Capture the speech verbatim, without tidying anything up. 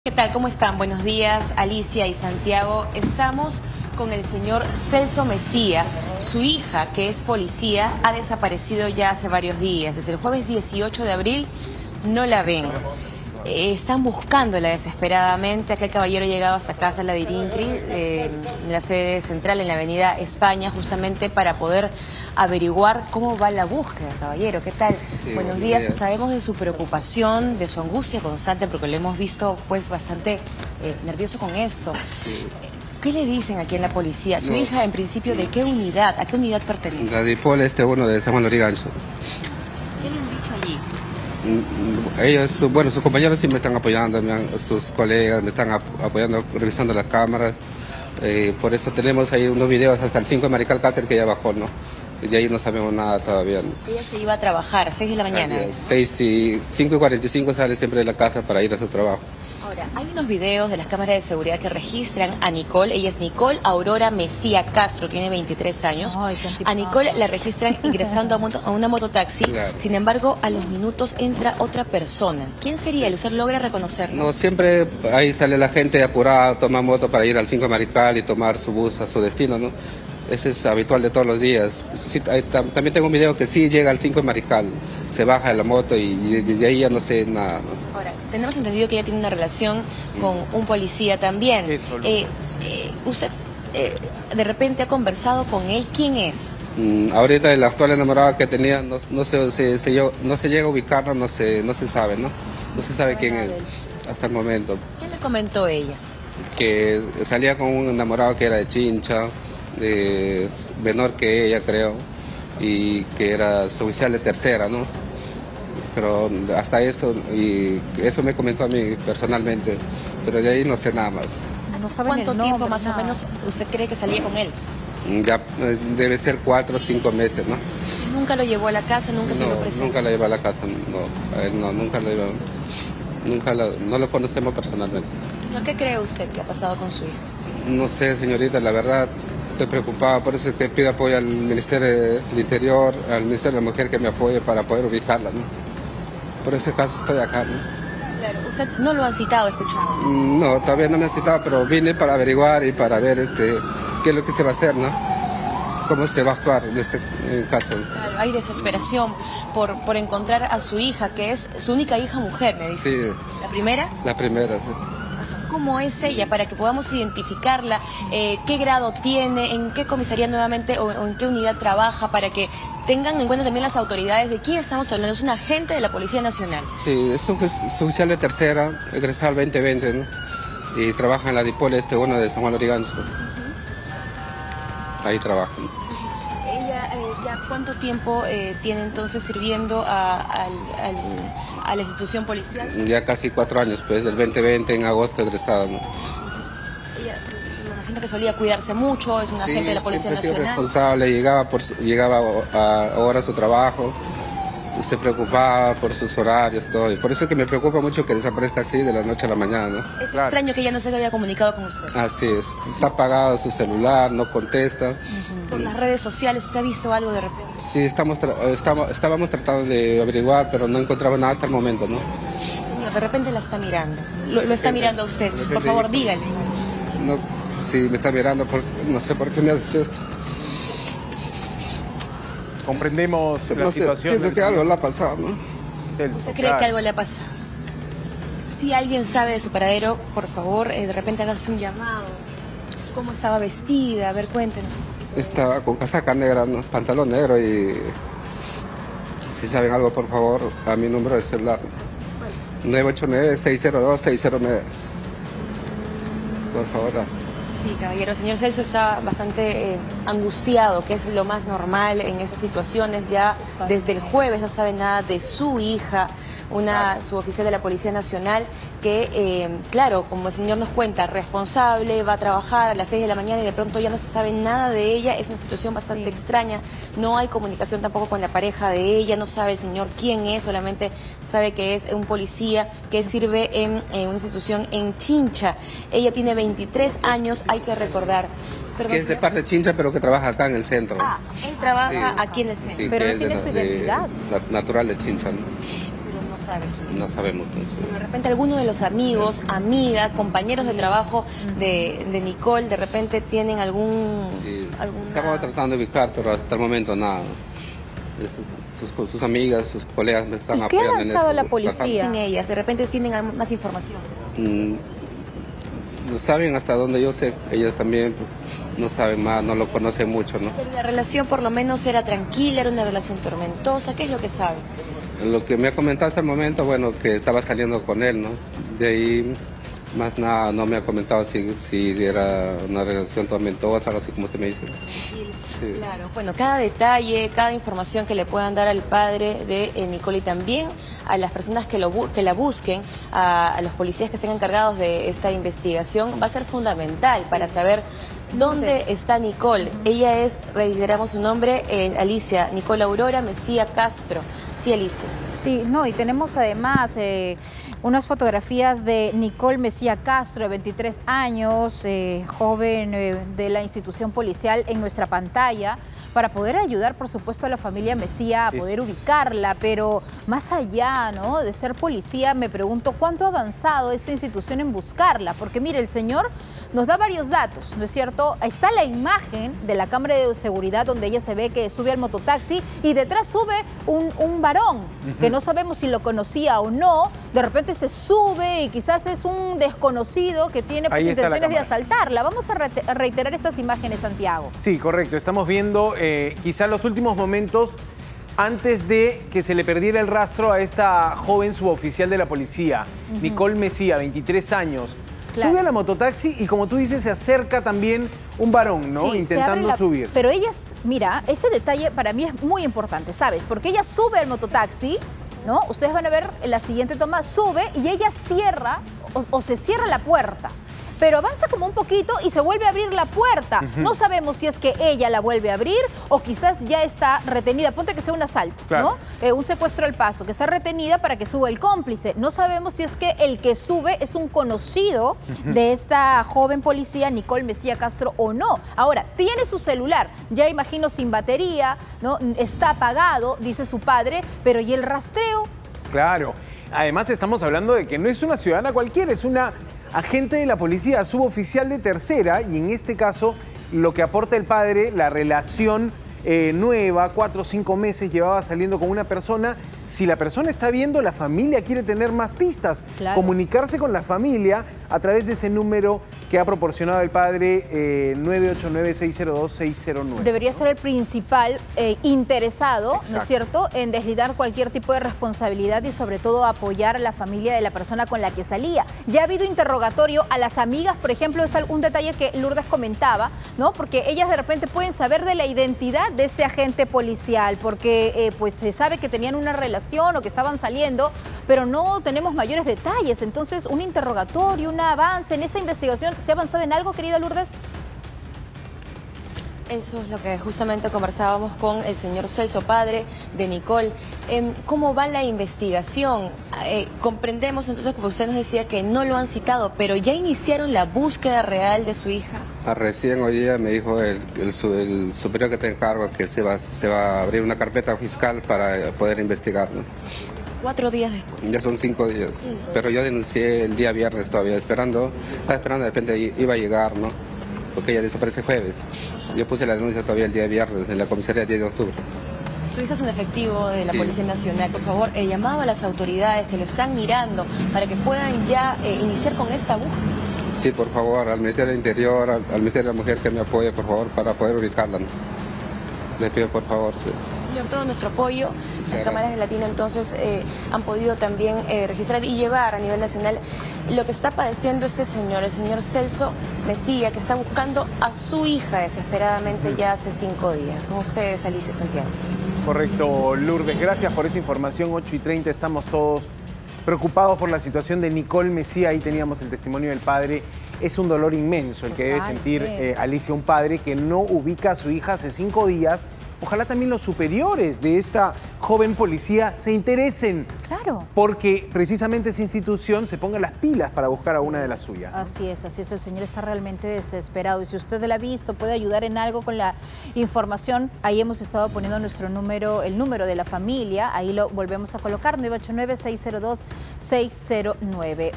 ¿Qué tal? ¿Cómo están? Buenos días, Alicia y Santiago. Estamos con el señor Celso Mejía. Su hija, que es policía, ha desaparecido ya hace varios días. Desde el jueves dieciocho de abril no la ven. Eh, están buscándola desesperadamente. Aquel caballero ha llegado hasta casa, la de Irintri, eh, en la sede central, en la avenida España, justamente para poder averiguar cómo va la búsqueda, caballero. ¿Qué tal? Sí, Buenos buen días. día. Sabemos de su preocupación, de su angustia constante, porque lo hemos visto pues bastante eh, nervioso con esto. Sí. ¿Qué le dicen aquí en la policía? Su No. hija, en principio, ¿de qué unidad? ¿A qué unidad pertenece? La Dipol este uno de San Juan Lorigancho. ¿Qué le han dicho allí? Ellos, bueno, sus compañeros sí me están apoyando, me han- sus colegas me están ap- apoyando, revisando las cámaras. Eh, por eso tenemos ahí unos videos hasta el cinco de Marical Cáceres que ya bajó, ¿no? Y de ahí no sabemos nada todavía, ¿no? Ella se iba a trabajar a seis de la mañana. seis y cinco y cuarenta y cinco sale siempre de la casa para ir a su trabajo. Ahora, hay unos videos de las cámaras de seguridad que registran a Nicole. Ella es Nicole Aurora Mejía Castro, tiene veintitrés años. Ay, qué antipática. A Nicole la registran ingresando a, moto- a una mototaxi. Claro. Sin embargo, a los minutos entra otra persona. ¿Quién sería él? ¿Usted logra reconocerlo? No, siempre ahí sale la gente apurada, toma moto para ir al cinco de Marical y tomar su bus a su destino, ¿no? Ese es habitual de todos los días. Sí, hay- tam- también tengo un video que sí llega al cinco de Marical, se baja de la moto y desde ahí ya no sé nada, ¿no? Ahora, tenemos entendido que ella tiene una relación con un policía también. Eso, lo- Eh, eh, ¿Usted eh, de repente ha conversado con él? ¿Quién es? Mm, ahorita el actual enamorado que tenía no, no, se, se- se llegó- no se llega a ubicarlo, no se, no se sabe, ¿no? No se sabe quién es hasta el momento. ¿Qué le comentó ella? Que salía con un enamorado que era de Chincha, de menor que ella creo, y que era su oficial de tercera, ¿no? Pero hasta eso, y eso me comentó a mí personalmente, pero de ahí no sé nada más. No saben ¿Cuánto el tiempo nombre, más o nada. menos usted cree que salía con él? Ya eh, debe ser cuatro o cinco meses, ¿no? Nunca lo llevó a la casa, nunca se lo No, presentó. nunca la lleva a la casa, no, a él no, nunca la lleva, nunca la- no lo conocemos personalmente. ¿No? ¿Qué cree usted que ha pasado con su hija? No sé, señorita, la verdad estoy preocupada, por eso es que pido apoyo al Ministerio del Interior, al Ministerio de la Mujer que me apoye para poder ubicarla, ¿no? Por ese caso estoy acá, ¿no? Claro, usted no lo ha citado, escuchado. Mm, No, todavía no me han citado, pero vine para averiguar y para ver este qué es lo que se va a hacer, ¿no? Cómo se va a actuar en este en caso. Claro, hay desesperación por, por encontrar a su hija, que es su única hija mujer, me dice. Sí, usted. ¿La primera? la primera. sí. ¿Cómo es ella? Para que podamos identificarla, eh, qué grado tiene, en qué comisaría nuevamente o, o en qué unidad trabaja, para que tengan en cuenta también las autoridades de quién estamos hablando. Es un agente de la Policía Nacional. Sí, es un ju- su oficial de tercera, egresado al veinte veinte, ¿no? Y trabaja en la Dipol este uno de San Juan Lorigancho. Ahí trabaja. Ella, eh, ¿ya cuánto tiempo eh, tiene entonces sirviendo a, al- al- a la institución policial? Ya casi cuatro años, pues, del veinte veinte en agosto egresado, ¿no? Ella, me imagino que solía cuidarse mucho, es un agente de la Policía siempre ha sido Nacional. responsable, llegaba, por su- llegaba a, a hora a su trabajo, se preocupaba por sus horarios, todo. Y por eso es que me preocupa mucho que desaparezca así de la noche a la mañana, ¿no? Es Claro. extraño que ella no se haya comunicado con usted. Así es, está apagado su celular, no contesta. Por las redes sociales, ¿usted ha visto algo de repente? Sí, estamos, tra- estamos, estábamos tratando de averiguar, pero no encontramos nada hasta el momento, ¿no? Señor, de repente la está mirando. Lo, lo está mirando a usted. Por favor, dígale. No, sí, me está mirando, por- no sé por qué me haces esto. Comprendemos la No sé, situación. pienso del que algo señor le ha pasado, ¿no? Celso, ¿Usted cree claro. que algo le ha pasado? Si alguien sabe de su paradero, por favor, eh, de repente hágase un llamado. ¿Cómo estaba vestida? A ver, cuéntenos. Estaba con casaca negra, ¿no? Pantalón negro y... Si saben algo, por favor, a mi número de celular. nueve ocho nueve, seis cero dos, seis cero nueve. Por favor, gracias. Sí, caballero. El señor Celso está bastante eh, angustiado, que es lo más normal en esas situaciones. Ya desde el jueves no sabe nada de su hija, una suboficial de la Policía Nacional, que, eh, claro, como el señor nos cuenta, responsable, va a trabajar a las seis de la mañana y de pronto ya no se sabe nada de ella. Es una situación bastante Sí. extraña. No hay comunicación tampoco con la pareja de ella. No sabe el señor quién es, solamente sabe que es un policía que sirve en, en una institución en Chincha. Ella tiene veintitrés años, hay que recordar. Perdón, Que es de señor. parte de Chincha, pero que trabaja acá en el centro. Ah, él trabaja Sí. aquí en el centro. Sí, pero que él es de tiene la- su de- identidad. na- natural de Chincha, ¿no? Pero no sabe quién. No sabemos quién es. De repente alguno de los amigos, amigas, compañeros de trabajo de, de Nicole, de repente tienen algún... Sí, alguna... estamos tratando de ubicar, pero hasta el momento nada. Sus, sus, sus amigas, sus colegas me están ¿Y qué apoyando ha avanzado en la esto. policía? Sin ellas, de repente tienen más información. Mm, no saben hasta donde yo sé, ellos también no saben más, no lo conocen mucho, ¿no? Pero la relación por lo menos era tranquila, era una relación tormentosa, ¿qué es lo que saben? Lo que me ha comentado hasta el momento, bueno, que estaba saliendo con él, ¿no? De ahí, más nada, no me ha comentado si, si era una relación tormentosa, algo así como usted me dice. Sí. Sí. Claro, bueno, cada detalle, cada información que le puedan dar al padre de eh, Nicole y también a las personas que, lo que la busquen, a, a los policías que estén encargados de esta investigación, va a ser fundamental sí. para saber dónde está Nicole. Ella es, reiteramos su nombre, eh, Alicia Nicole Aurora Mesía Castro. Sí, Alicia. Sí, no, y tenemos además... Eh... unas fotografías de Nicole Mesía Castro, de veintitrés años, eh, joven eh, de la institución policial en nuestra pantalla, para poder ayudar, por supuesto, a la familia Mesía a poder ubicarla, pero más allá, ¿no?, de ser policía, me pregunto cuánto ha avanzado esta institución en buscarla, porque mire, el señor nos da varios datos, ¿no es cierto? Está la imagen de la cámara de seguridad donde ella se ve que sube al mototaxi y detrás sube un, un varón, uh-huh. que no sabemos si lo conocía o no, de repente se sube y quizás es un desconocido que tiene pues, intenciones de asaltarla. Vamos a, re a reiterar estas imágenes, Santiago. Sí, correcto. Estamos viendo eh, quizás los últimos momentos antes de que se le perdiera el rastro a esta joven suboficial de la policía, uh-huh. Nicole Mesía, veintitrés años. Claro. Sube a la mototaxi y, como tú dices, se acerca también un varón, ¿no? Sí, intentando la... subir. Pero ella, mira, ese detalle para mí es muy importante, ¿sabes? Porque ella sube al mototaxi, ¿no? Ustedes van a ver en la siguiente toma, sube y ella cierra o, o se cierra la puerta. Pero avanza como un poquito y se vuelve a abrir la puerta. Uh-huh. No sabemos si es que ella la vuelve a abrir o quizás ya está retenida. Ponte que sea un asalto, claro. ¿no? Eh, un secuestro al paso, que está retenida para que suba el cómplice. No sabemos si es que el que sube es un conocido uh-huh. de esta joven policía, Nicole Mesía Castro, o no. Ahora, tiene su celular, ya imagino sin batería, ¿no? Está apagado, dice su padre, pero ¿y el rastreo? Claro. Además, estamos hablando de que no es una ciudadana cualquiera, es una agente de la policía, suboficial de tercera, y en este caso lo que aporta el padre, la relación eh, nueva, cuatro o cinco meses llevaba saliendo con una persona. Si la persona está viendo, la familia quiere tener más pistas, claro. comunicarse con la familia a través de ese número que ha proporcionado el padre, eh, nueve ocho nueve, seis cero dos, seis cero nueve. Debería ser el principal eh, interesado, Exacto. ¿no es cierto?, en deslindar cualquier tipo de responsabilidad y sobre todo apoyar a la familia de la persona con la que salía. Ya ha habido interrogatorio a las amigas, por ejemplo, es un detalle que Lourdes comentaba, ¿no? Porque ellas de repente pueden saber de la identidad de este agente policial, porque eh, pues se sabe que tenían una relación o que estaban saliendo, pero no tenemos mayores detalles. Entonces, un interrogatorio, un avance en esta investigación, ¿se ha avanzado en algo, querida Lourdes? Eso es lo que justamente conversábamos con el señor Celso, padre de Nicole. Eh, ¿Cómo va la investigación? Eh, comprendemos entonces, como usted nos decía, que no lo han citado, pero ¿ya iniciaron la búsqueda real de su hija? Ah, recién hoy día me dijo el, el, el superior que te encargo que se va, se va a abrir una carpeta fiscal para poder investigar, ¿no? Cuatro días después. Ya son cinco días. Cinco. Pero yo denuncié el día viernes todavía, esperando, estaba esperando, de repente iba a llegar, ¿no? Porque ella desaparece jueves. Yo puse la denuncia todavía el día viernes en la comisaría diez de octubre. Su hija es un efectivo de la sí. Policía Nacional. Por favor, el llamado a las autoridades que lo están mirando para que puedan ya eh, iniciar con esta búsqueda. Sí, por favor, al Ministerio del Interior, al, al Ministerio de la Mujer que me apoye, por favor, para poder ubicarla, ¿no? Les pido, por favor. Sí. Todo nuestro apoyo. Las sí, cámaras de Latina entonces eh, han podido también eh, registrar y llevar a nivel nacional lo que está padeciendo este señor, el señor Celso Mesía, que está buscando a su hija desesperadamente ya hace cinco días. Con ustedes, Alicia Santiago. Correcto, Lourdes. Gracias por esa información. ocho y treinta, estamos todos preocupados por la situación de Nicole Mesía. Ahí teníamos el testimonio del padre. Es un dolor inmenso el que debe sentir eh, Alicia, un padre que no ubica a su hija hace cinco días ojalá también los superiores de esta joven policía se interesen. Claro. Porque precisamente esa institución se ponga las pilas para buscar a una de las suyas. Así es, así es. El señor está realmente desesperado. Y si usted la ha visto, puede ayudar en algo con la información. Ahí hemos estado poniendo nuestro número, el número de la familia. Ahí lo volvemos a colocar, nueve ocho nueve, seis cero dos, seis cero nueve.